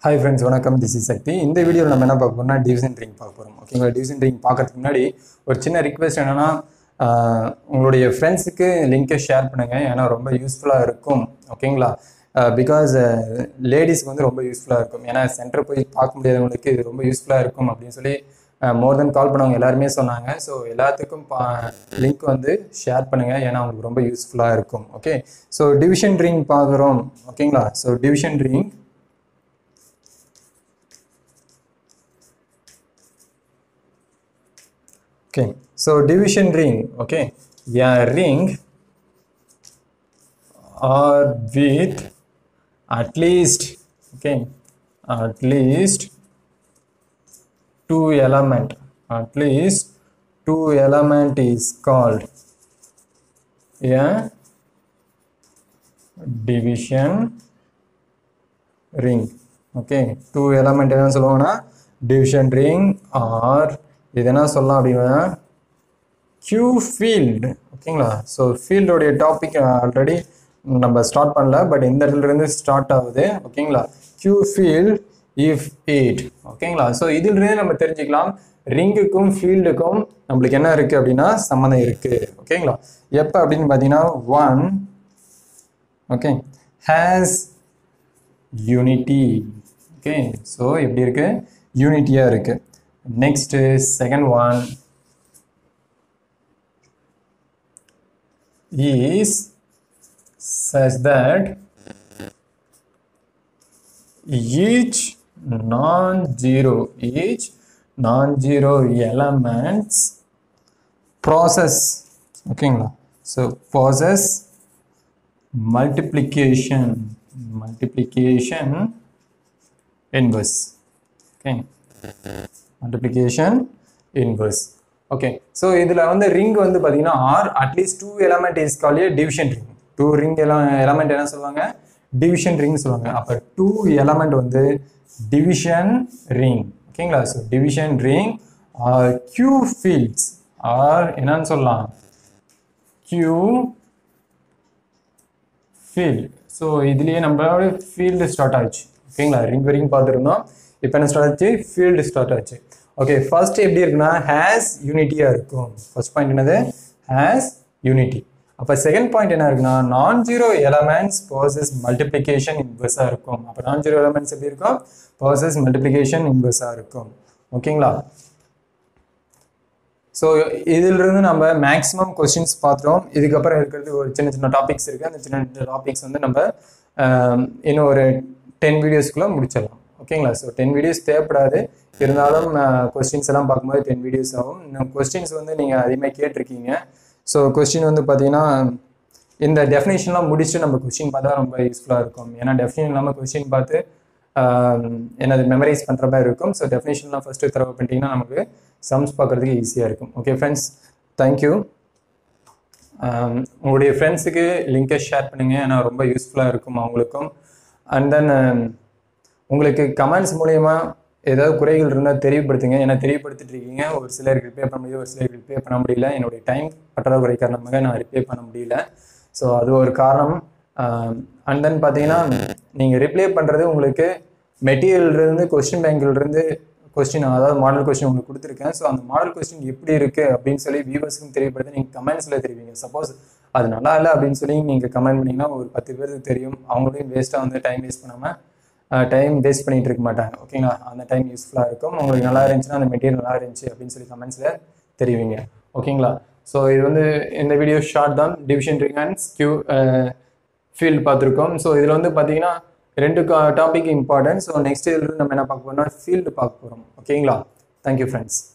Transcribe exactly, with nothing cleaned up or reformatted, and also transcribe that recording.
Hi friends, வணக்கம். This is Sakti. இந்த வீடியோல நம்ம என்ன பார்க்க போறோம்னா டிவிஷன் ரிங் பார்க்க போறோம். ஓகேங்களா? டிவிஷன் ரிங் பார்க்கிறதுக்கு முன்னாடி ஒரு சின்ன ரிக்வெஸ்ட் என்னன்னா உங்களுடைய ஃப்ரெண்ட்ஸுக்கு லிங்கை ஷேர் பண்ணுங்க. ஏன்னா ரொம்ப யூஸ்ஃபுல்லா இருக்கும். ஓகேங்களா? பிகாஸ் லேடிஸ்க்கு வந்து ரொம்ப யூஸ்ஃபுல்லா இருக்கும். ஏன்னா சென்டர் போய் பார்க்க முடியாதவங்களுக்கு இது ரொம்ப யூஸ்ஃபுல்லா இருக்கும் அப்படின்னு சொல்லி மோர் தென் கால் பண்ணவங்க எல்லாருமே சொன்னாங்க. ஸோ எல்லாத்துக்கும் லிங்க் வந்து ஷேர் பண்ணுங்க. ஏன்னா அவங்களுக்கு ரொம்ப யூஸ்ஃபுல்லா இருக்கும். ஓகே, ஸோ டிவிஷன் ரிங் பார்க்குறோம். ஓகேங்களா? So division ring okay, so division ring, okay, a ring or with at least, okay, at least two element, at least two element is called a division ring. Okay, two element என்ன சொல்லுவாங்கன்னா division ring or இது என்ன சொல்லலாம் அப்படின்னா Q field. ஓகேங்களா? So ஃபீல்டோடைய topic already நம்ம start பண்ணல, பட் இந்த இடத்துல இருந்து ஸ்டார்ட் ஆகுது. ஓகேங்களா? Q field if eight. ஓகேங்களா? ஸோ இதிலிருந்து நம்ம தெரிஞ்சுக்கலாம் ரிங்குக்கும் ஃபீல்டுக்கும் நம்மளுக்கு என்ன இருக்கு அப்படின்னா சம்மந்தம் இருக்கு. ஓகேங்களா? எப்போ அப்படின்னு பார்த்தீங்கன்னா one okay has unity. Okay, so எப்படி இருக்கு? யூனிட்டியா இருக்கு. Next is second one is such that each non-zero each non-zero elements process. Okay, so process multiplication multiplication inverse. Okay, multiplication inverse. Okay, so இதுல வந்து ரிங் வந்து பாத்தீங்கன்னா are at least two element is called a division ring. Two ring element என்ன சொல்லுவாங்க? Division ring சொல்லுவாங்க. அப்ப two element வந்து division ring. ஓகேங்களா? So division ring are Q fields are என்னன்னு சொல்லலாம்? Q field. ஸோ இதுலயே நம்மளோட ஃபீல்டு ஸ்டார்ட் ஆச்சு. ஓகேங்களா? ரிங் வரைக்கும் பார்த்துருந்தோம். இப்போ என்ன ஸ்டார்ட் ஆச்சு? ஃபீல்டு ஸ்டார்ட் ஆச்சு. ஓகே, ஃபர்ஸ்ட் எப்படி இருக்குன்னா ஹேஸ் யூனிட்டியா இருக்கும். ஃபர்ஸ்ட் பாயிண்ட் என்னது? Has unity. அப்போ செகண்ட் பாயிண்ட் என்ன இருக்குன்னா non zero elements possess multiplication இன்வெர்ஸா இருக்கும். அப்போ நான் ஜீரோ எலமெண்ட்ஸ் எப்படி இருக்கும்? பர்சஸ் மல்டிப்ளிகேஷன் இன்வெர்ஸா இருக்கும். ஓகேங்களா? ஸோ இதிலிருந்து நம்ம மேக்ஸிமம் கொஸ்டின்ஸ் பார்த்துட்டோம். இதுக்கப்புறம் இருக்கிறது ஒரு சின்ன சின்ன டாபிக்ஸ் இருக்கு. அந்த சின்ன சின்ன டாபிக்ஸ் வந்து நம்ம இன்னும் ஒரு டென் வீடியோஸ்க்குள்ள முடிச்சிடலாம். ஓகேங்களா? ஸோ டென் வீடியோஸ் தேவைப்படாது, இருந்தாலும் கொஸ்டின்ஸ் எல்லாம் பார்க்கும்போது டென் வீடியோஸ் ஆகும். கொஸ்டின்ஸ் வந்து நீங்கள் அதிகமாக கேட்டிருக்கீங்க. ஸோ கொஸ்டின் வந்து பார்த்தீங்கன்னா இந்த டெஃபினேஷன்லாம் முடிச்சுட்டு நம்ம கொஸ்டின் பார்த்தா ரொம்ப யூஸ்ஃபுல்லாக இருக்கும். ஏன்னா டெஃபினேஷன் இல்லாமல் கொஸ்டின் பார்த்து என்னது மெமரைஸ் பண்ணுற மாதிரி இருக்கும். ஸோ டெஃபினேஷன்லாம் ஃபஸ்ட்டு தரவு பண்ணிட்டீங்கன்னா நமக்கு சம்ஸ் பார்க்குறதுக்கு ஈஸியாக இருக்கும். Okay friends, thank you. உங்களுடைய ஃப்ரெண்ட்ஸுக்கு லிங்கை ஷேர் பண்ணுங்கள், ஏன்னா ரொம்ப யூஸ்ஃபுல்லாக இருக்கும் அவங்களுக்கும். அண்ட் தென் உங்களுக்கு கமெண்ட்ஸ் மூலயமா ஏதாவது குறைகள் இருந்தால் தெரியப்படுத்துங்க. ஏன்னா தெரியப்படுத்திட்டு இருக்கீங்க. ஒரு சிலருக்கு ரிப்ளை பண்ண முடியும், ஒரு சிலருக்கு ரிப்ளை பண்ண முடியல. என்னுடைய டைம் பற்றாக்குறை காரணமாக நான் ரிப்ளை பண்ண முடியல. ஸோ அது ஒரு காரணம். அண்ட் தென் பார்த்தீங்கன்னா நீங்கள் ரிப்ளை பண்ணுறது உங்களுக்கு மெட்டீரியல்லேருந்து கொஸ்டின் பேங்க்லேருந்து கொஸ்டின், அதாவது மாடல் கொஸ்டின் உங்களுக்கு கொடுத்துருக்கேன். ஸோ அந்த மாடல் கொஸ்டின் எப்படி இருக்குது அப்படின்னு சொல்லி வியூவர்ஸுக்கும் தெரியப்படுத்தி நீங்கள் கமெண்ட்ஸில் தெரிவிங்க. சப்போஸ் அது நல்லா இல்லை அப்படின்னு சொல்லி நீங்கள் கமெண்ட் பண்ணிங்கன்னா ஒரு பத்து பேருக்கு தெரியும். அவங்களையும் வேஸ்ட்டாக வந்து டைம் வேஸ்ட் பண்ணாமல் டைம் வேஸ்ட் பண்ணிட்டு இருக்க மாட்டாங்க. ஓகேங்களா? அந்த டைம் யூஸ்ஃபுல்லாக இருக்கும். உங்களுக்கு நல்லா இருந்துச்சுன்னா அந்த மெட்டீரியல் நல்லா இருந்துச்சு அப்படின்னு சொல்லி கமெண்ட்ஸில் தெரிவிங்க. ஓகேங்களா? ஸோ இது வந்து இந்த வீடியோ ஷார்ட் தான். Division ring and skew field பார்த்துருக்கோம். ஸோ இதில் வந்து பார்த்தீங்கன்னா ரெண்டு டாபிக் இம்பார்ட்டன்ட். ஸோ நெக்ஸ்ட் இதில் நம்ம என்ன பார்க்க போறோம்னா ஃபீல்டு பார்க்க போகிறோம். ஓகேங்களா? Thank you friends.